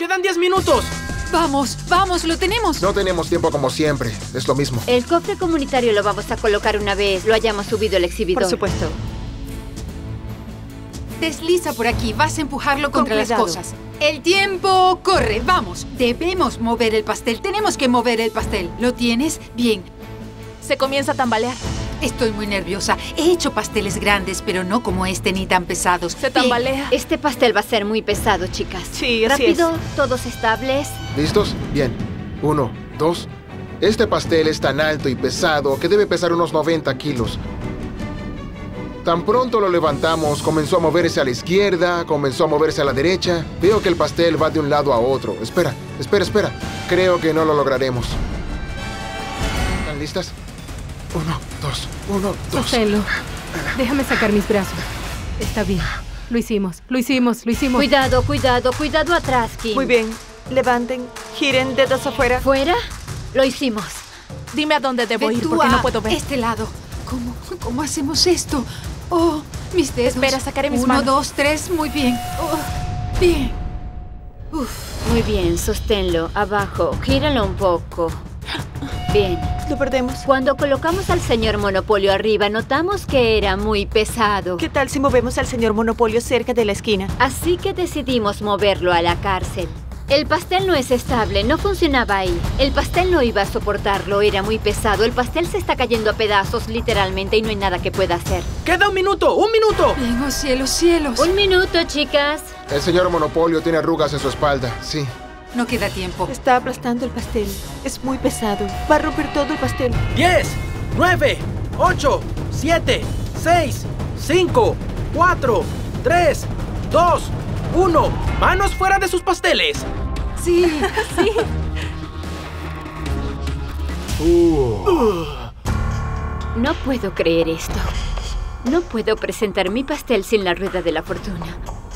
¡Quedan 10 minutos! ¡Vamos! ¡Vamos! ¡Lo tenemos! No tenemos tiempo como siempre. Es lo mismo. El cofre comunitario lo vamos a colocar una vez lo hayamos subido al exhibidor. Por supuesto. Desliza por aquí. Vas a empujarlo contra las cuidado. cosas. ¡El tiempo corre! ¡Vamos! Debemos mover el pastel. Tenemos que mover el pastel. ¿Lo tienes? Bien. Se comienza a tambalear. Estoy muy nerviosa. He hecho pasteles grandes, pero no como este ni tan pesados. Se tambalea. Este pastel va a ser muy pesado, chicas. Sí, así Rápido, todos estables. ¿Listos? Bien. 1, 2. Este pastel es tan alto y pesado que debe pesar unos 90 kilos. Tan pronto lo levantamos, comenzó a moverse a la izquierda, comenzó a moverse a la derecha. Veo que el pastel va de un lado a otro. Espera. Creo que no lo lograremos. ¿Están listas? 1, 2, 1, 2. Sosténlo. Déjame sacar mis brazos. Está bien. Lo hicimos. Cuidado atrás, Kim. Muy bien. Levanten, giren dedos afuera. ¿Fuera? Lo hicimos. Dime a dónde debo Ve ir tú porque a no puedo ver. este lado. ¿Cómo hacemos esto? Oh, mis dedos. Espera, sacaré mis 1, manos. 2, 3. Muy bien. Oh, bien. Muy bien, sosténlo. Abajo. Gíralo un poco. Bien. Lo perdemos. Cuando colocamos al señor Monopolio arriba, notamos que era muy pesado. ¿Qué tal si movemos al señor Monopolio cerca de la esquina? Así que decidimos moverlo a la cárcel. El pastel no es estable, no funcionaba ahí. El pastel no iba a soportarlo, era muy pesado. El pastel se está cayendo a pedazos, literalmente, y no hay nada que pueda hacer. ¡Queda un minuto! ¡Un minuto! Bien, oh cielos, cielos. Un minuto, chicas. El señor Monopolio tiene arrugas en su espalda. Sí. No queda tiempo. Está aplastando el pastel. Es muy pesado. Va a romper todo el pastel. 10, 9, 8, 7, 6, 5, 4, 3, 2, 1. ¡Manos fuera de sus pasteles! Sí, sí. No puedo creer esto. No puedo presentar mi pastel sin la rueda de la fortuna.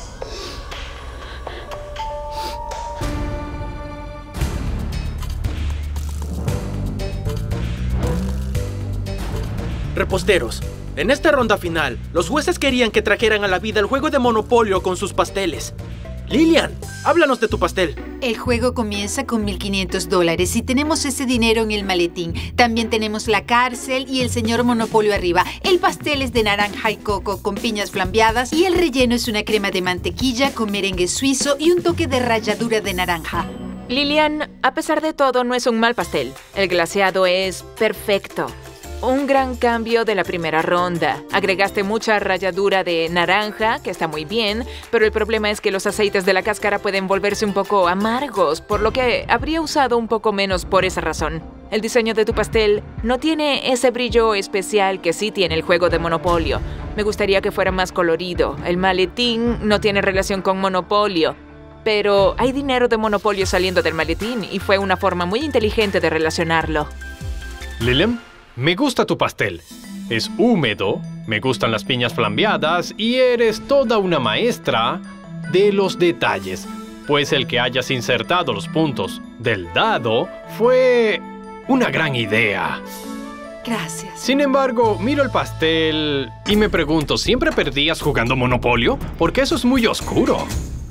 Reposteros, en esta ronda final, los jueces querían que trajeran a la vida el juego de Monopolio con sus pasteles. Lilian, háblanos de tu pastel. El juego comienza con $1,500 y tenemos ese dinero en el maletín. También tenemos la cárcel y el señor Monopolio arriba. El pastel es de naranja y coco con piñas flambeadas y el relleno es una crema de mantequilla con merengue suizo y un toque de ralladura de naranja. Lilian, a pesar de todo, no es un mal pastel. El glaseado es perfecto. Un gran cambio de la primera ronda. Agregaste mucha ralladura de naranja, que está muy bien, pero el problema es que los aceites de la cáscara pueden volverse un poco amargos, por lo que habría usado un poco menos por esa razón. El diseño de tu pastel no tiene ese brillo especial que sí tiene el juego de Monopolio. Me gustaría que fuera más colorido. El maletín no tiene relación con Monopolio, pero hay dinero de Monopolio saliendo del maletín y fue una forma muy inteligente de relacionarlo. Lilian, me gusta tu pastel. Es húmedo, me gustan las piñas flambeadas y eres toda una maestra de los detalles, pues el que hayas insertado los puntos del dado fue una gran idea. Gracias. Sin embargo, miro el pastel y me pregunto, ¿siempre perdías jugando Monopolio? Porque eso es muy oscuro.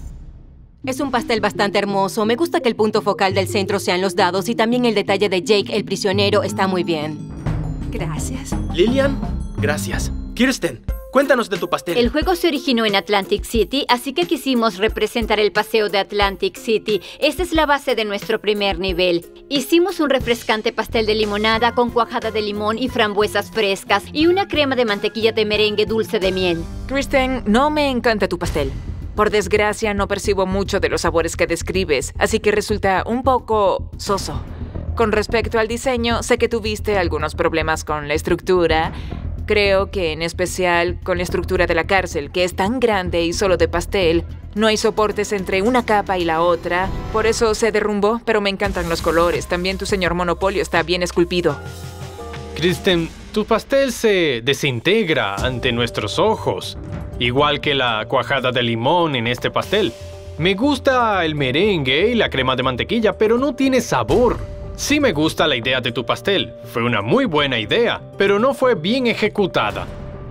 Es un pastel bastante hermoso. Me gusta que el punto focal del centro sean los dados y también el detalle de Jake, el prisionero, está muy bien. Gracias. Lilian, gracias. Kirsten, cuéntanos de tu pastel. El juego se originó en Atlantic City, así que quisimos representar el paseo de Atlantic City. Esta es la base de nuestro primer nivel. Hicimos un refrescante pastel de limonada con cuajada de limón y frambuesas frescas y una crema de mantequilla de merengue dulce de miel. Kristen, no me encanta tu pastel. Por desgracia, no percibo mucho de los sabores que describes, así que resulta un poco soso. Con respecto al diseño, sé que tuviste algunos problemas con la estructura. Creo que en especial con la estructura de la cárcel, que es tan grande y solo de pastel. No hay soportes entre una capa y la otra. Por eso se derrumbó, pero me encantan los colores. También tu señor Monopolio está bien esculpido. Kristen, tu pastel se desintegra ante nuestros ojos, igual que la cuajada de limón en este pastel. Me gusta el merengue y la crema de mantequilla, pero no tiene sabor. Sí me gusta la idea de tu pastel. Fue una muy buena idea, pero no fue bien ejecutada.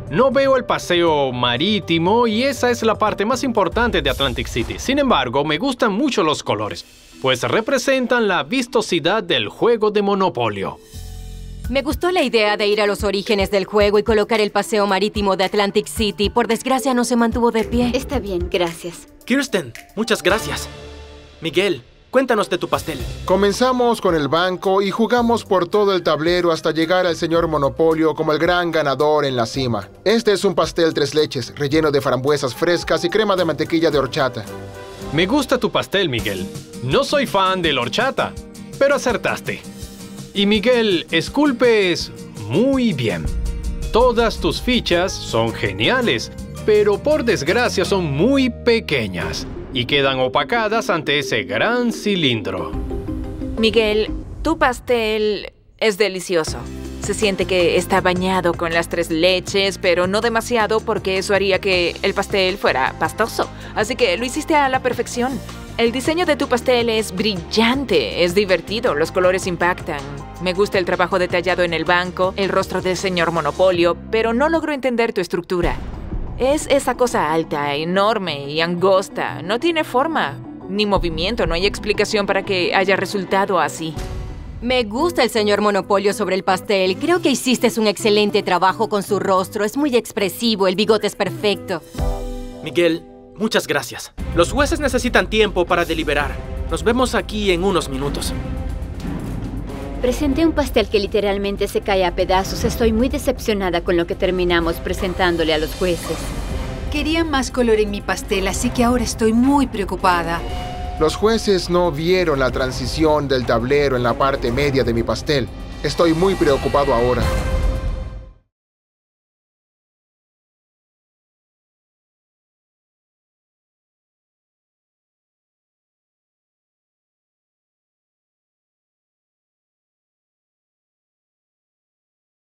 No veo el paseo marítimo y esa es la parte más importante de Atlantic City. Sin embargo, me gustan mucho los colores, pues representan la vistosidad del juego de Monopolio. Me gustó la idea de ir a los orígenes del juego y colocar el paseo marítimo de Atlantic City. Por desgracia, no se mantuvo de pie. Está bien, gracias. Kirsten, muchas gracias. Miguel, cuéntanos de tu pastel. Comenzamos con el banco y jugamos por todo el tablero hasta llegar al señor Monopolio como el gran ganador en la cima. Este es un pastel 3 leches, relleno de frambuesas frescas y crema de mantequilla de horchata. Me gusta tu pastel, Miguel. No soy fan de la horchata, pero acertaste. Y Miguel, esculpes muy bien. Todas tus fichas son geniales, pero por desgracia son muy pequeñas y quedan opacadas ante ese gran cilindro. Miguel, tu pastel es delicioso. Se siente que está bañado con las 3 leches, pero no demasiado porque eso haría que el pastel fuera pastoso. Así que lo hiciste a la perfección. El diseño de tu pastel es brillante, es divertido, los colores impactan. Me gusta el trabajo detallado en el banco, el rostro del señor Monopolio, pero no logro entender tu estructura. Es esa cosa alta, enorme y angosta. No tiene forma ni movimiento, no hay explicación para que haya resultado así. Me gusta el señor Monopolio sobre el pastel. Creo que hiciste un excelente trabajo con su rostro. Es muy expresivo, el bigote es perfecto. Miguel, muchas gracias. Los jueces necesitan tiempo para deliberar. Nos vemos aquí en unos minutos. Presenté un pastel que literalmente se cae a pedazos. Estoy muy decepcionada con lo que terminamos presentándole a los jueces. Quería más color en mi pastel, así que ahora estoy muy preocupada. Los jueces no vieron la transición del tablero en la parte media de mi pastel. Estoy muy preocupado ahora.